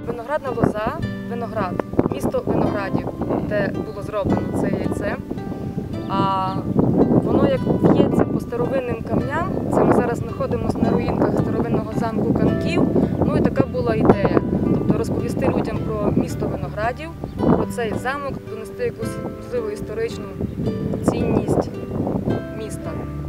Виноградна лоза, Виноград, місто Виноградів, де було зроблено це яйце. А воно як в'ється по старовинним камням, це ми зараз знаходимося на руїнках старовинного замку Канків, ну і така була ідея. Тобто розповісти людям про місто Виноградів, про цей замок, донести якусь, можливо, історичну цінність міста.